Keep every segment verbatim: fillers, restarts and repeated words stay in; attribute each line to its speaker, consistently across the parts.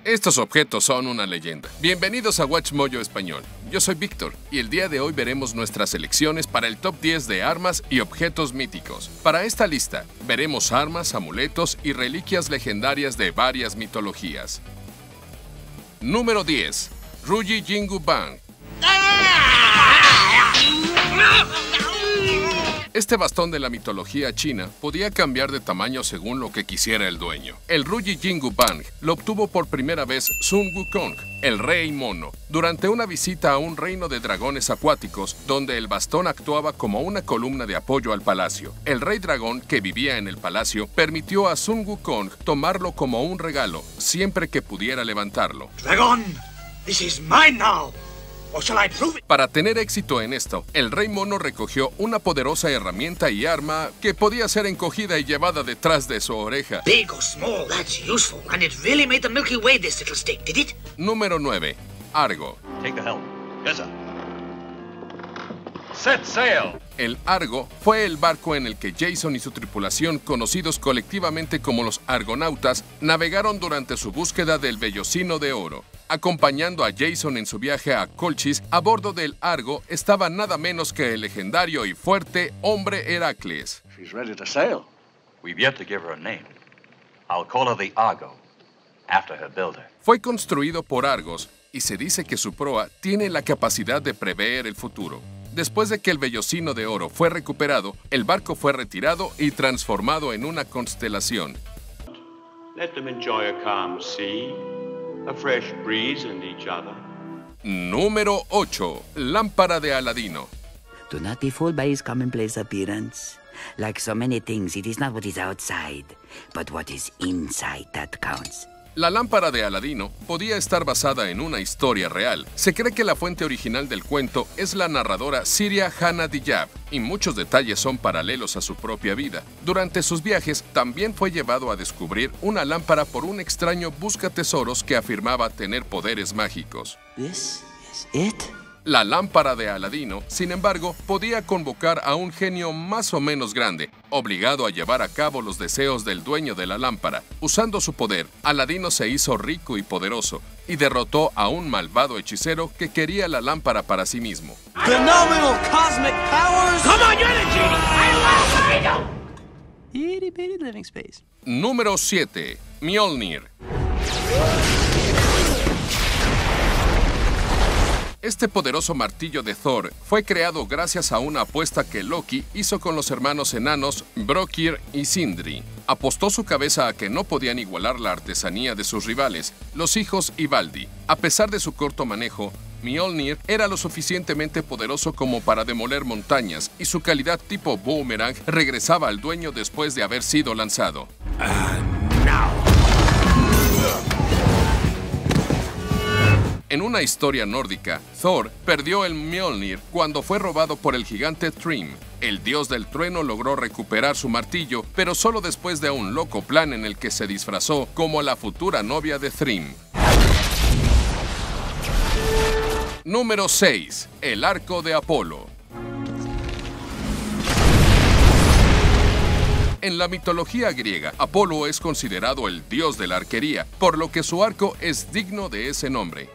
Speaker 1: Estos objetos son una leyenda. Bienvenidos a WatchMojo Español. Yo soy Víctor y el día de hoy veremos nuestras selecciones para el top diez de armas y objetos míticos. Para esta lista, veremos armas, amuletos y reliquias legendarias de varias mitologías. Número diez. Ruyi Jingu Bang. Este bastón de la mitología china podía cambiar de tamaño según lo que quisiera el dueño. El Ruyi Jingu Bang lo obtuvo por primera vez Sun Wukong, el rey mono, durante una visita a un reino de dragones acuáticos donde el bastón actuaba como una columna de apoyo al palacio. El rey dragón, que vivía en el palacio, permitió a Sun Wukong tomarlo como un regalo siempre que pudiera levantarlo.
Speaker 2: Dragon, this is mine now.
Speaker 1: Para tener éxito en esto, el rey mono recogió una poderosa herramienta y arma que podía ser encogida y llevada detrás de su oreja.
Speaker 2: Big or small, that's useful, and it really made the Milky Way, this little stick, did it?
Speaker 1: Número nueve. Argo.
Speaker 3: Take the helm. Yes, sir. Set sail.
Speaker 1: El Argo fue el barco en el que Jason y su tripulación, conocidos colectivamente como los Argonautas, navegaron durante su búsqueda del vellocino de oro. Acompañando a Jason en su viaje a Colchis, a bordo del Argo estaba nada menos que el legendario y fuerte hombre Heracles.
Speaker 3: She's ready to sail. We've yet to give her a name. I'll call her the Argo, after her builder.
Speaker 1: Fue construido por Argos y se dice que su proa tiene la capacidad de prever el futuro. Después de que el vellocino de oro fue recuperado, el barco fue retirado y transformado en una constelación.
Speaker 4: Let them enjoy a calm sea, a fresh breeze and each other.
Speaker 1: Número ocho. Lámpara de Aladino.
Speaker 5: Do not be fooled by his commonplace appearance. Like so many things, it is not what is outside, but what is inside that counts.
Speaker 1: La lámpara de Aladino podía estar basada en una historia real. Se cree que la fuente original del cuento es la narradora siria Hannah Diyab, y muchos detalles son paralelos a su propia vida. Durante sus viajes, también fue llevado a descubrir una lámpara por un extraño buscatesoros que afirmaba tener poderes mágicos.
Speaker 5: This is it?
Speaker 1: La lámpara de Aladino, sin embargo, podía convocar a un genio más o menos grande, obligado a llevar a cabo los deseos del dueño de la lámpara. Usando su poder, Aladino se hizo rico y poderoso, y derrotó a un malvado hechicero que quería la lámpara para sí mismo.
Speaker 6: Phenomenal cosmic powers!
Speaker 2: Come on, you're the genie! I love
Speaker 6: Itty bitty living space.
Speaker 1: Número siete. Mjolnir. Este poderoso martillo de Thor fue creado gracias a una apuesta que Loki hizo con los hermanos enanos Brokir y Sindri. Apostó su cabeza a que no podían igualar la artesanía de sus rivales, los hijos Ivaldi. A pesar de su corto manejo, Mjolnir era lo suficientemente poderoso como para demoler montañas, y su calidad tipo boomerang regresaba al dueño después de haber sido lanzado.
Speaker 2: Uh, now.
Speaker 1: En una historia nórdica, Thor perdió el Mjolnir cuando fue robado por el gigante Thrym. El dios del trueno logró recuperar su martillo, pero solo después de un loco plan en el que se disfrazó como la futura novia de Thrym. Número seis. El arco de Apolo. En la mitología griega, Apolo es considerado el dios de la arquería, por lo que su arco es digno de ese nombre.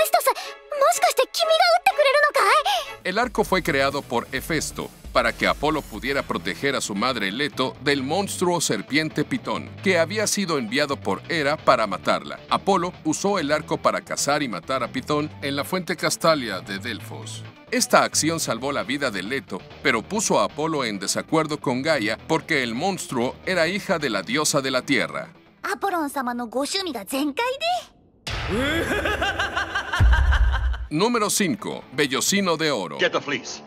Speaker 1: El arco fue creado por Hefesto para que Apolo pudiera proteger a su madre Leto del monstruo serpiente Pitón, que había sido enviado por Hera para matarla. Apolo usó el arco para cazar y matar a Pitón en la fuente Castalia de Delfos. Esta acción salvó la vida de Leto, pero puso a Apolo en desacuerdo con Gaia porque el monstruo era hija de la diosa de la tierra. Número cinco. Vellocino de oro.
Speaker 3: Get the fleece.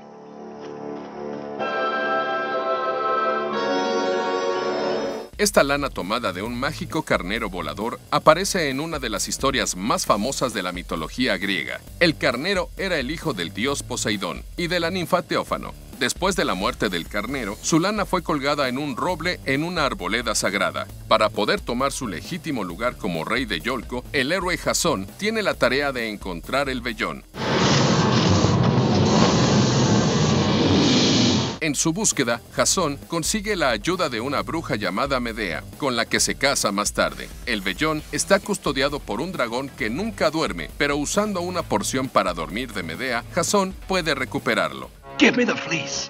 Speaker 1: Esta lana tomada de un mágico carnero volador aparece en una de las historias más famosas de la mitología griega. El carnero era el hijo del dios Poseidón y de la ninfa Teófano. Después de la muerte del carnero, su lana fue colgada en un roble en una arboleda sagrada. Para poder tomar su legítimo lugar como rey de Yolco, el héroe Jasón tiene la tarea de encontrar el vellón. En su búsqueda, Jasón consigue la ayuda de una bruja llamada Medea, con la que se casa más tarde. El vellón está custodiado por un dragón que nunca duerme, pero usando una porción para dormir de Medea, Jasón puede recuperarlo.
Speaker 7: Give me the fleece.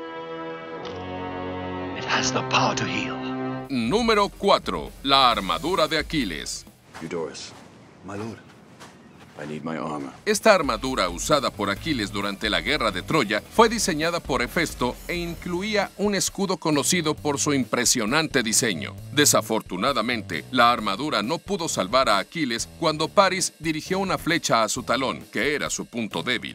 Speaker 7: It has the power to heal.
Speaker 1: Número cuatro. La armadura de Aquiles.
Speaker 8: Eudorus, my lord, I need my armor.
Speaker 1: Esta armadura usada por Aquiles durante la guerra de Troya fue diseñada por Hefesto e incluía un escudo conocido por su impresionante diseño. Desafortunadamente, la armadura no pudo salvar a Aquiles cuando Paris dirigió una flecha a su talón, que era su punto débil.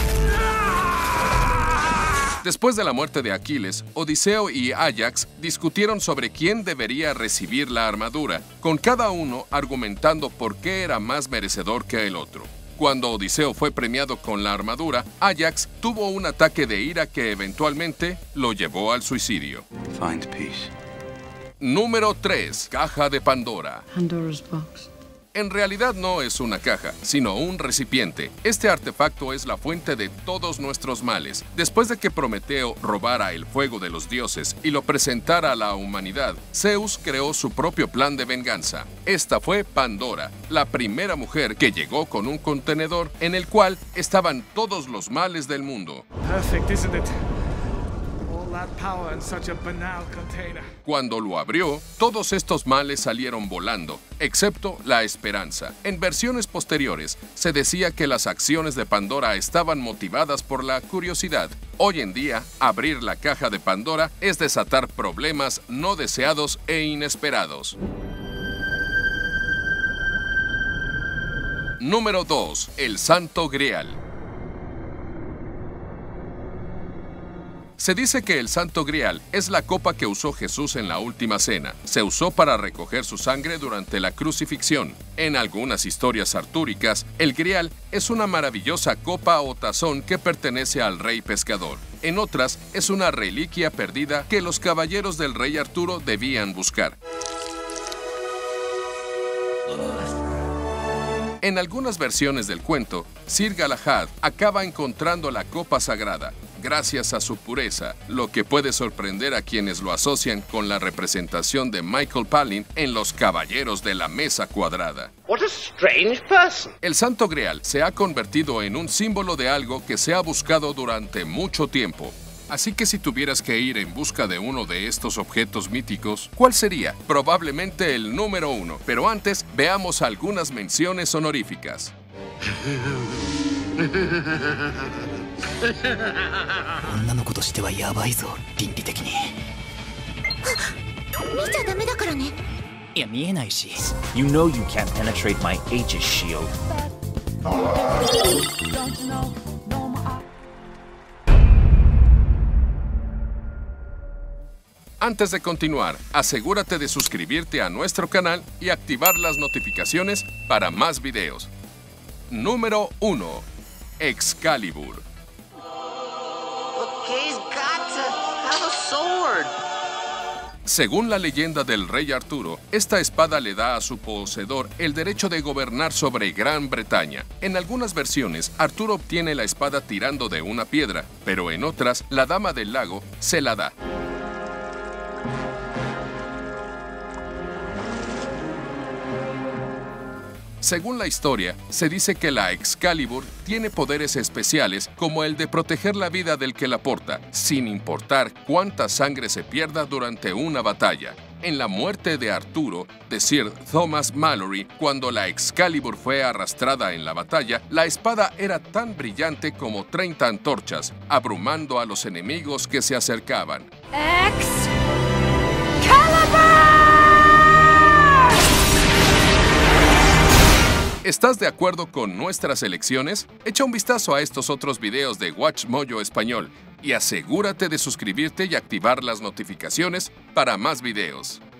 Speaker 1: Después de la muerte de Aquiles, Odiseo y Áyax discutieron sobre quién debería recibir la armadura, con cada uno argumentando por qué era más merecedor que el otro. Cuando Odiseo fue premiado con la armadura, Áyax tuvo un ataque de ira que eventualmente lo llevó al suicidio.
Speaker 8: Find peace.
Speaker 1: Número tres. Caja de Pandora.
Speaker 9: Pandora's box.
Speaker 1: En realidad no es una caja, sino un recipiente. Este artefacto es la fuente de todos nuestros males. Después de que Prometeo robara el fuego de los dioses y lo presentara a la humanidad, Zeus creó su propio plan de venganza. Esta fue Pandora, la primera mujer que llegó con un contenedor en el cual estaban todos los males del mundo.
Speaker 10: Perfect, isn't it? All that power in such a banal container.
Speaker 1: Cuando lo abrió, todos estos males salieron volando, excepto la esperanza. En versiones posteriores, se decía que las acciones de Pandora estaban motivadas por la curiosidad. Hoy en día, abrir la caja de Pandora es desatar problemas no deseados e inesperados. Número dos. El Santo Grial. Se dice que el Santo Grial es la copa que usó Jesús en la última cena. Se usó para recoger su sangre durante la crucifixión. En algunas historias artúricas, el Grial es una maravillosa copa o tazón que pertenece al rey pescador. En otras, es una reliquia perdida que los caballeros del rey Arturo debían buscar. En algunas versiones del cuento, Sir Galahad acaba encontrando la copa sagrada, gracias a su pureza, lo que puede sorprender a quienes lo asocian con la representación de Michael Palin en Los Caballeros de la Mesa Cuadrada.
Speaker 2: What a strange person.
Speaker 1: El Santo Grial se ha convertido en un símbolo de algo que se ha buscado durante mucho tiempo. Así que si tuvieras que ir en busca de uno de estos objetos míticos, ¿cuál sería? Probablemente el número uno. Pero antes, veamos algunas menciones honoríficas.
Speaker 11: You know you can't penetrate my Aegis shield.
Speaker 1: Antes de continuar, asegúrate de suscribirte a nuestro canal y activar las notificaciones para más videos. Número uno. Excalibur.
Speaker 2: He's got to have a sword.
Speaker 1: Según la leyenda del rey Arturo, esta espada le da a su poseedor el derecho de gobernar sobre Gran Bretaña. En algunas versiones, Arturo obtiene la espada tirando de una piedra, pero en otras, la Dama del Lago se la da. Según la historia, se dice que la Excalibur tiene poderes especiales como el de proteger la vida del que la porta, sin importar cuánta sangre se pierda durante una batalla. En la muerte de Arturo, de Sir Thomas Malory, cuando la Excalibur fue arrastrada en la batalla, la espada era tan brillante como treinta antorchas, abrumando a los enemigos que se acercaban. ¿Estás de acuerdo con nuestras elecciones? Echa un vistazo a estos otros videos de WatchMojo Español y asegúrate de suscribirte y activar las notificaciones para más videos.